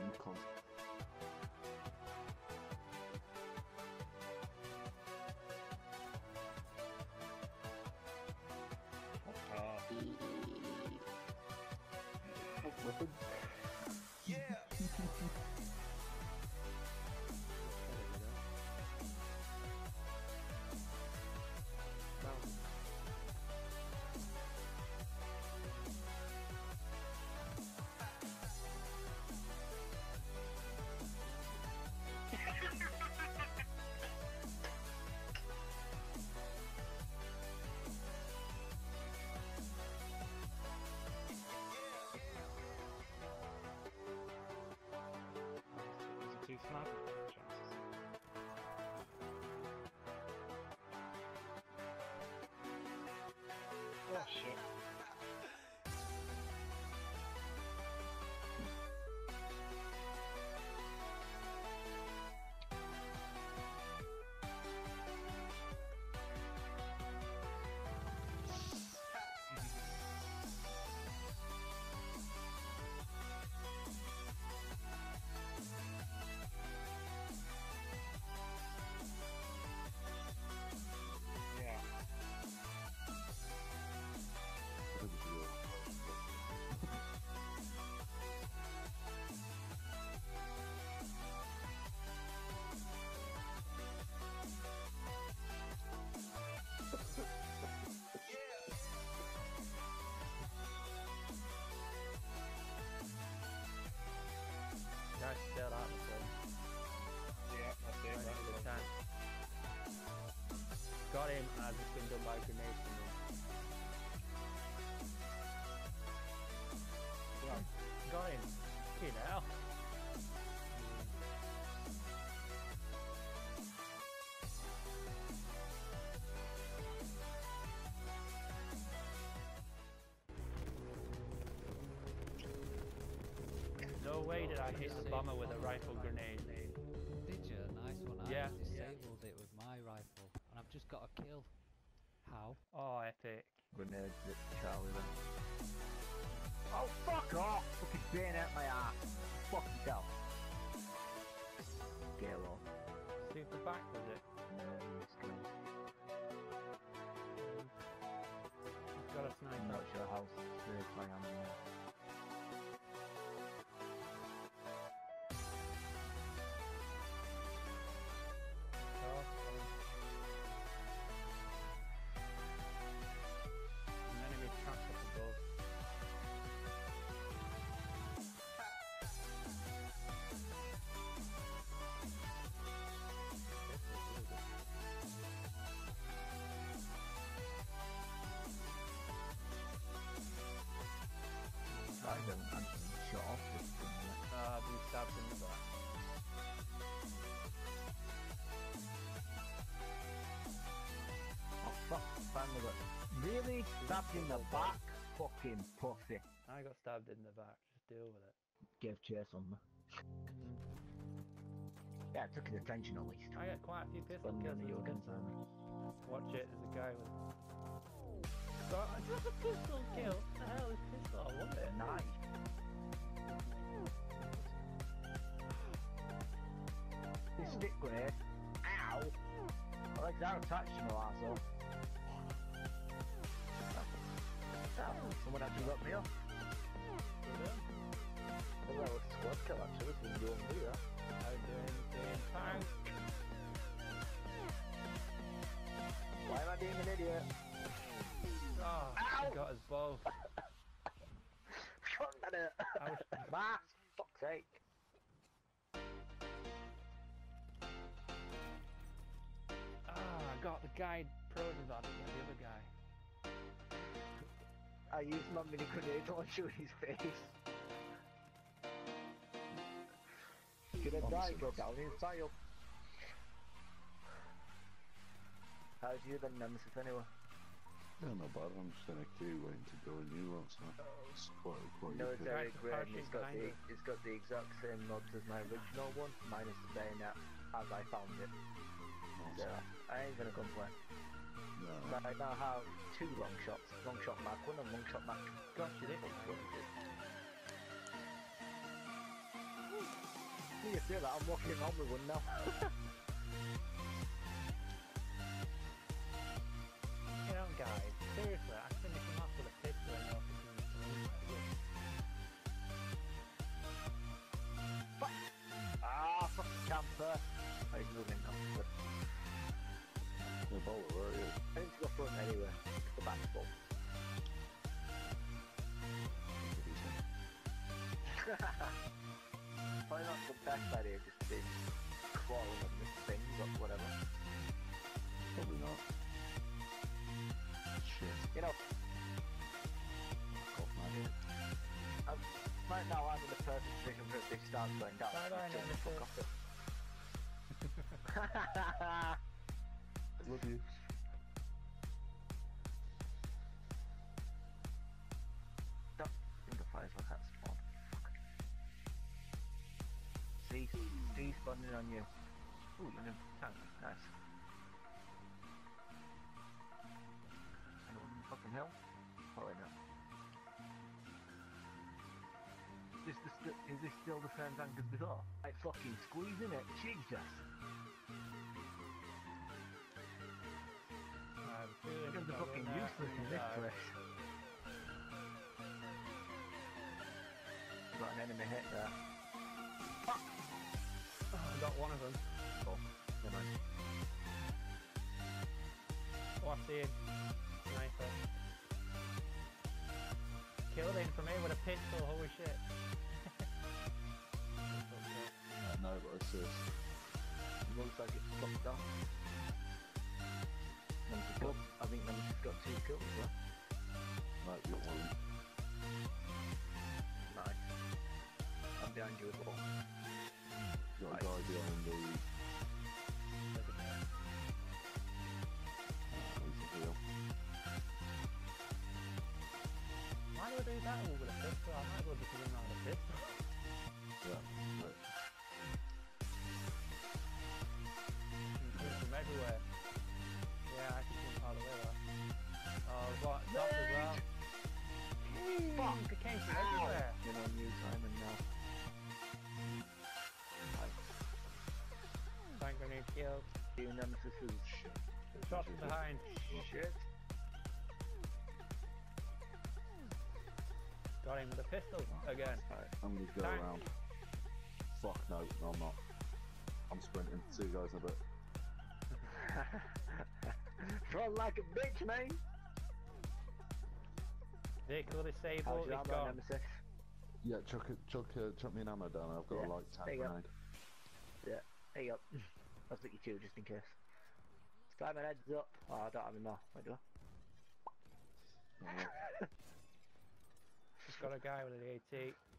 You cunt. Yeah. Too snap chances. Oh shit. Nice still out of Yeah, that's it. That's good it. time. Got him as it's been done by a grenade from him. Yeah. Got him. You know. No way did I hit the bomber with a rifle grenade. Did you? Nice one. I Yeah. disabled it with my rifle, and I've just got a kill. How? Oh, epic. Grenades at Charlie then. Oh, fuck off! Fucking bayonet my ass. Fuck yourself. Gale off. Super back, was it? Got a sniper. I'm not sure how serious I am there. An enemy trapped up above. I don't actually shot off this thing yet. I've been stabbed in the back. Oh fuck, finally got... Really? Stabbed in the back? Fucking pussy. I got stabbed in the back, just deal with it. Gave chase on me. Yeah, it took his attention at least. I get quite a few pistol But kills none of in you this can game. tell me. Watch it, there's a guy with... God, just a pistol kill! What the hell is pistol? I love it. Nice. This stick grenade. Ow! My legs are attached to my arsehole. Oh, someone actually got me off. Well, that was a squad kill actually, so we can go and do that. I'm doing fine. Why am I being an idiot? Oh, Ow! he got us both. Shot at it! I was... Mass! Fuck's sake. Ah, I got the guy Protozob, the other guy. I used my mini grenade to launch his face. Should have died, go down in style. How's you then, Nemesis, anyway? Yeah, not bad. I'm just in a queue waiting to go in new ones now. It's quite Military Right, grade, and it's got parachute it's got the exact same mods as my original one, minus the bayonet as I found it. So I ain't gonna complain. No. But I now have two long shots, long shot Mark 1 and long shot Mark 2. Gosh, you did it. You say that, I'm walking on with one now. You know, guys, seriously, I finish him off with a pistol and you're fucking Ah, fucking camper. Oh, he's moving now. Good. The ball, where are you? I need to go front anyway. The back's full. Probably not the best idea, just to be crawling on this thing, but whatever. Probably not. Shit. You know, Fuck off, man. right now I'm in the perfect position for if this starts going down. Bye-bye, Just Nemesis. fuck off it. Love you. Don't think the fire's like that spawn. Fuck. See spawning on you. Ooh, you're in a tank. Nice. Anyone in the fucking hill? Probably not. Is this still the same tank as before? Like fucking squeezing it. Jesus. It's gonna be fucking useless in this place. Got an enemy hit there. I got one of them. Cool. Never mind. Oh, I see him. Sniper. Killed him from here with a pistol, holy shit. No, but assist. It looks like it's fucked up. I think Nemesis got 2 kills there. No, you got one. Nice. I'm behind you as well. You got a Right. guy behind the... he's a heel. Why do I do that all with a pistol? I might as well just run around with a pistol. Yeah. Right. Coming from everywhere. Yeah, I can jump all the way there. Oh, what? Top as well. Fuck, it came from everywhere. You know, new Simon now. Tank grenade killed. You Nemesis is Shot from behind. shit. Got him with a pistol again. Right, I'm gonna go Tank. around. Fuck no, I'm not. I'm sprinting. See you guys in a bit. Run like a bitch, man. Vehicle How's disabled, your it's ammo, gone. Nemesis? Yeah, chuck me an ammo down. I've got Yeah, a light tank there you go. grenade. Yeah, there you go. I'll stick you 2 just in case. Simon, heads up. Oh, I don't have him now. Wait, do I? Alright. Just got a guy with an AT.